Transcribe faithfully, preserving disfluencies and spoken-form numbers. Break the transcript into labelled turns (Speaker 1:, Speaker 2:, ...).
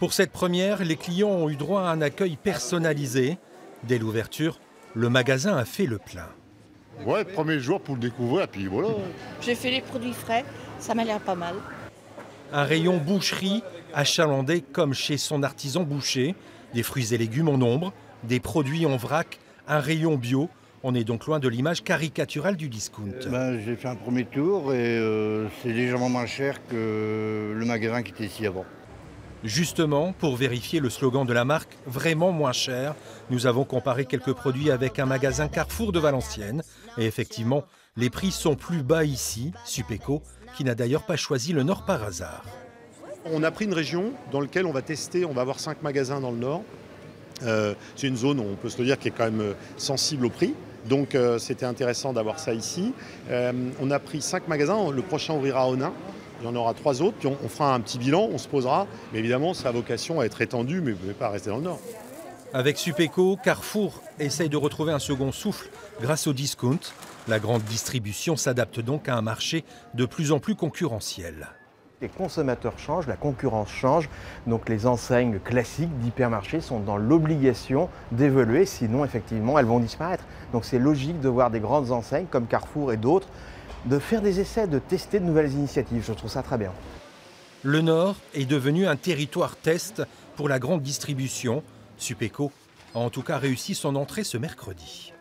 Speaker 1: Pour cette première, les clients ont eu droit à un accueil personnalisé. Dès l'ouverture, le magasin a fait le plein.
Speaker 2: Ouais, premier jour pour le découvrir, puis voilà.
Speaker 3: J'ai fait les produits frais, ça m'a l'air pas mal.
Speaker 1: Un rayon boucherie achalandé comme chez son artisan boucher. Des fruits et légumes en nombre, des produits en vrac, un rayon bio. On est donc loin de l'image caricaturale du discount.
Speaker 4: Ben, j'ai fait un premier tour et euh, c'est légèrement moins cher que le magasin qui était ici avant.
Speaker 1: Justement, pour vérifier le slogan de la marque « Vraiment moins cher », nous avons comparé quelques produits avec un magasin Carrefour de Valenciennes. Et effectivement, les prix sont plus bas ici, Supéco, qui n'a d'ailleurs pas choisi le Nord par hasard.
Speaker 5: On a pris une région dans laquelle on va tester, on va avoir cinq magasins dans le Nord. Euh, c'est une zone, on peut se le dire, qui est quand même sensible au prix. Donc euh, c'était intéressant d'avoir ça ici. Euh, on a pris cinq magasins, le prochain ouvrira à Onin. Il y en aura trois autres, puis on, on fera un petit bilan, on se posera. Mais évidemment, ça a vocation à être étendu, mais vous ne pouvez pas rester dans le Nord.
Speaker 1: Avec Supéco, Carrefour essaye de retrouver un second souffle grâce au discount. La grande distribution s'adapte donc à un marché de plus en plus concurrentiel.
Speaker 6: Les consommateurs changent, la concurrence change, donc les enseignes classiques d'hypermarchés sont dans l'obligation d'évoluer, sinon effectivement elles vont disparaître. Donc c'est logique de voir des grandes enseignes comme Carrefour et d'autres, de faire des essais, de tester de nouvelles initiatives. Je trouve ça très bien.
Speaker 1: Le Nord est devenu un territoire test pour la grande distribution. Supéco a en tout cas réussi son entrée ce mercredi.